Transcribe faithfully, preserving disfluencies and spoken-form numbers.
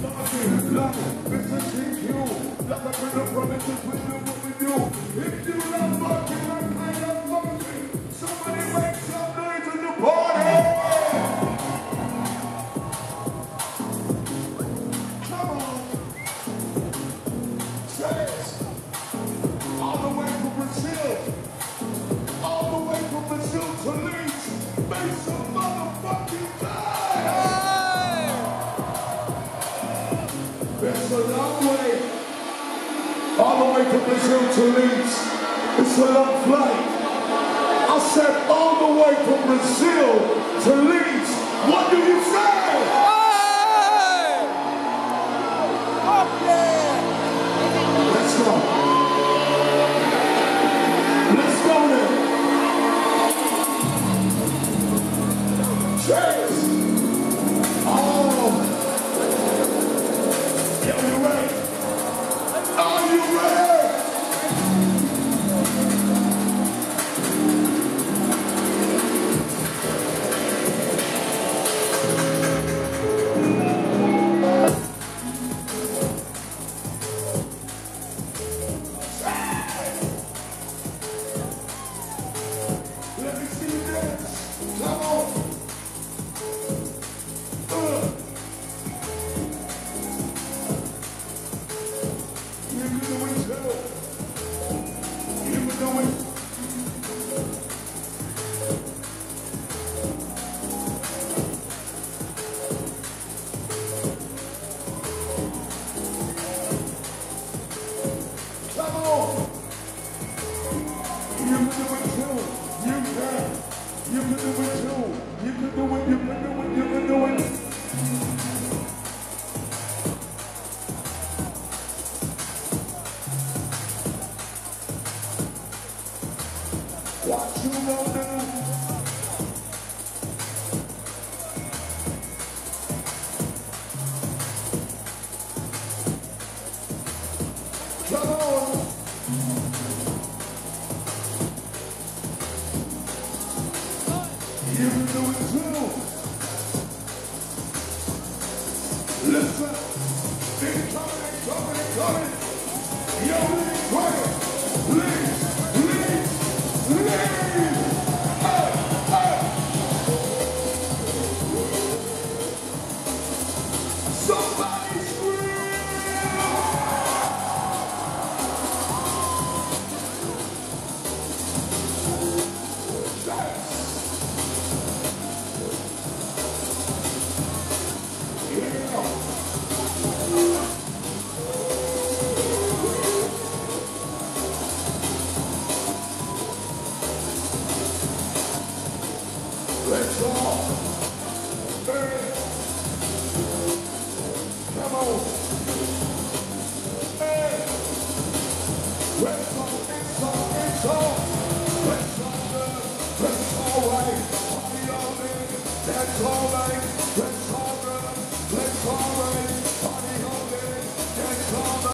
It's a long way, all the way from Brazil to Leeds. It's a long flight. I said all the way from Brazil to Leeds. What do you say? Hey! Oh, yeah! Let's go. Let's go then. Cheers. Oh. Are you ready? Are you ready? Let me see you dance. Come on. What you gonna do? Come on. You can do it too. Listen. It's coming, it's coming, it's coming. Yo, it's quiet. Please, please, please. Hey, hey. Somebody scream. Let's go. Hey. Come on. Hey. Let's go. It's on. It's on. Let's go. That's all right. Party all day. That's all right.